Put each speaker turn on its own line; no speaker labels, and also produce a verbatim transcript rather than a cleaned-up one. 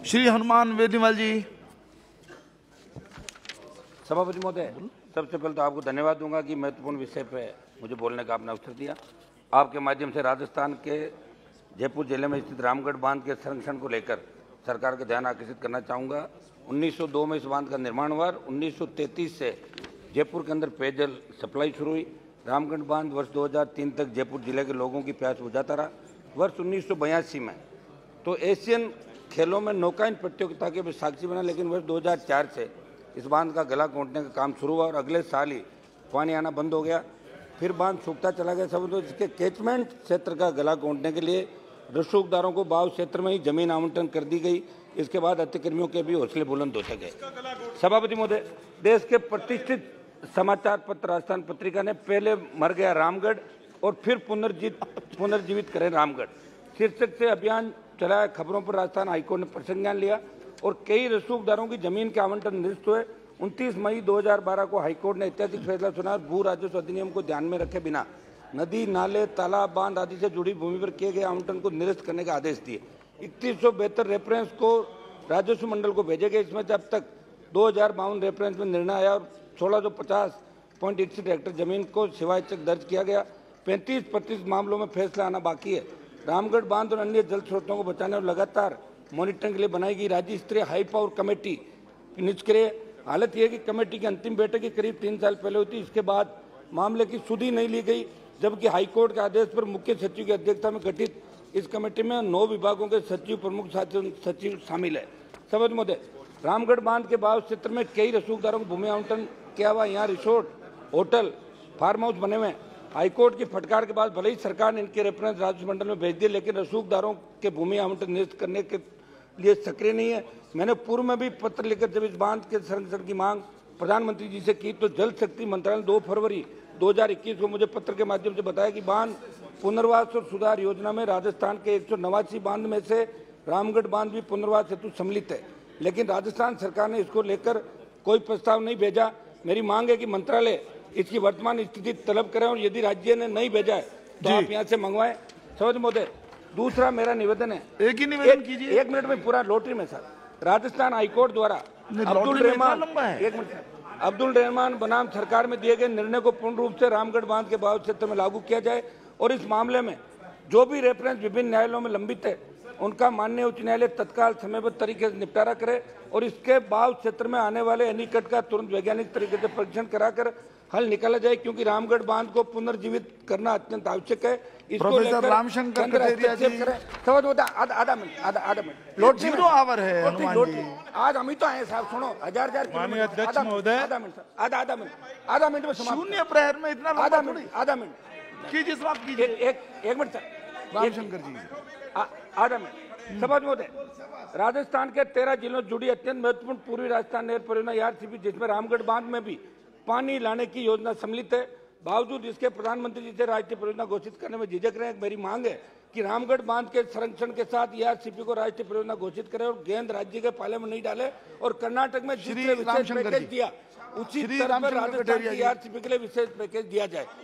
श्री हनुमान वेदीमल जी।
सभापति महोदय, सबसे पहले तो आपको धन्यवाद दूंगा कि महत्वपूर्ण विषय पे मुझे बोलने का आपने अवसर दिया। आपके माध्यम से राजस्थान के जयपुर जिले में स्थित रामगढ़ बांध के संरक्षण को लेकर सरकार का ध्यान आकर्षित करना चाहूँगा। उन्नीस सौ दो में इस बांध का निर्माण हुआ। उन्नीस सौ तैंतीस से जयपुर के अंदर पेयजल सप्लाई शुरू हुई। रामगढ़ बांध वर्ष दो हज़ार तीन तक जयपुर जिले के लोगों की प्यास बुझाता रहा। वर्ष उन्नीस सौ बयासी में तो एशियन खेलों में नौकायन प्रतियोगिता के भी साक्षी बना, लेकिन वर्ष दो हज़ार चार से इस बांध का गला घोंटने का काम शुरू हुआ और अगले साल ही पानी आना बंद हो गया। फिर बांध सूखता चला गया। सब तो इसके कैचमेंट क्षेत्र का गला घोंटने के लिए रसूखदारों को बाव क्षेत्र में ही जमीन आवंटन कर दी गई। इसके बाद अतिक्रमियों के भी हौसले बुलंद होते गए। सभापति महोदय, देश के प्रतिष्ठित समाचार पत्र राजस्थान पत्रिका ने पहले मर गया रामगढ़ और फिर पुनर्जीत पुनर्जीवित करें रामगढ़ शीर्षक से अभियान चलाया। खबरों पर राजस्थान हाईकोर्ट ने प्रसंज्ञान लिया और कई रसूखदारों की जमीन के आवंटन निरस्त हुए। उनतीस मई दो हज़ार बारह को हाईकोर्ट ने ऐतिहासिक फैसला सुनाया। भू राजस्व अधिनियम को ध्यान में रखे बिना नदी, नाले, तालाब, बांध आदि से जुड़ी भूमि पर किए गए आवंटन को निरस्त करने का आदेश दिए। इकतीस सौ बेहतर रेफरेंस को राजस्व मंडल को भेजे गए। इसमें से अब तक दो हजार बावन रेफरेंस में निर्णय आया और सोलह सौ पचास पॉइंट इकसठ हेक्टेयर जमीन को शिवायचक दर्ज किया गया। पैंतीस प्रतिशत मामलों में फैसला आना बाकी है। रामगढ़ बांध और अन्य जल स्रोतों को बचाने और लगातार मॉनिटरिंग के लिए बनाई गई राज्य स्तरीय हाई पावर कमेटी निष्क्रिय। हालत यह है कि कमेटी की अंतिम बैठक करीब तीन साल पहले हुई थी। इसके बाद मामले की सुधि नहीं ली गई, जबकि हाईकोर्ट के आदेश पर मुख्य सचिव की अध्यक्षता में गठित इस कमेटी में नौ विभागों के सचिव, प्रमुख सचिव शामिल है। सभापति महोदय, रामगढ़ बांध के बाव क्षेत्र में कई रसूखदारों को भूमि आवंटन किया हुआ। यहाँ रिसोर्ट, होटल, फार्म हाउस बने हुए हैं। हाईकोर्ट की फटकार के बाद भले ही सरकार ने इनके रेफरेंस राजस्व मंडल में भेज दिए, लेकिन रसूखदारों के भूमि आवंटन निरस्त करने के लिए सक्रिय नहीं है। मैंने पूर्व में भी पत्र लिखकर जब इस बांध के संरक्षण की मांग प्रधानमंत्री जी से की तो जल शक्ति मंत्रालय दो फरवरी दो हज़ार इक्कीस को मुझे पत्र के माध्यम से बताया कि बांध पुनर्वास और सुधार योजना में राजस्थान के एक सौ नवासी बांध में से रामगढ़ बांध भी पुनर्वास हेतु सम्मिलित है, लेकिन राजस्थान सरकार ने इसको लेकर कोई प्रस्ताव नहीं भेजा। मेरी मांग है कि मंत्रालय इसकी वर्तमान स्थिति तलब करें और यदि राज्य ने नहीं भेजा है तो आप यहाँ से मंगवाएं। सभापति महोदय, दूसरा मेरा निवेदन है,
एक ही निवेदन कीजिए।
एक मिनट में पूरा लोटरी में सर। राजस्थान हाईकोर्ट द्वारा अब्दुल रहमान एक मिनट अब्दुल रहमान बनाम सरकार में दिए गए निर्णय को पूर्ण रूप से रामगढ़ बांध के बाव क्षेत्र में लागू किया जाए और इस मामले में जो भी रेफरेंस विभिन्न न्यायालयों में लंबित है उनका माननीय उच्च न्यायालय तत्काल समयबद्ध तरीके से निपटारा करे और इसके बाव क्षेत्र में आने वाले एनीकट का तुरंत वैज्ञानिक तरीके से परीक्षण कराकर हल निकाला जाए, क्योंकि रामगढ़ बांध को पुनर्जीवित करना अत्यंत आवश्यक है। इसको लेकर
रामशंकर कटेरिया जी,
समझ होता आधा आधा मिनट आधा आधा मिनट लोट
जीरो आवर है हनुमान जी।
आज हम ही तो आए साहब, सुनो हजार हजार
माननीय अध्यक्ष महोदय,
आधा मिनट आधा आधा मिनट आधा मिनट में
शून्य प्रहर में इतना
आधा मिनट आधा मिनट
कीजिए समाप्त कीजिए।
एक एक मिनट सर,
रामशंकर जी
आधा मिनट। समझ महोदय, राजस्थान के तेरह जिलों से जुड़ी अत्यंत महत्वपूर्ण पूर्वी राजस्थान नहर परियोजना आरसीपी, जिसमें रामगढ़ बांध में भी पानी लाने की योजना सम्मिलित है। बावजूद इसके प्रधानमंत्री जी से राष्ट्रीय परियोजना घोषित करने में झिझक रहे हैं। मेरी मांग है कि रामगढ़ बांध के संरक्षण के साथ आरसीपी को राष्ट्रीय परियोजना घोषित करें और गेंद राज्य के पाले में नहीं डाले और कर्नाटक में जिस विशेष पैकेज दिया उसी तरह राजस्थान की आरसीपी के लिए विशेष पैकेज दिया जाए।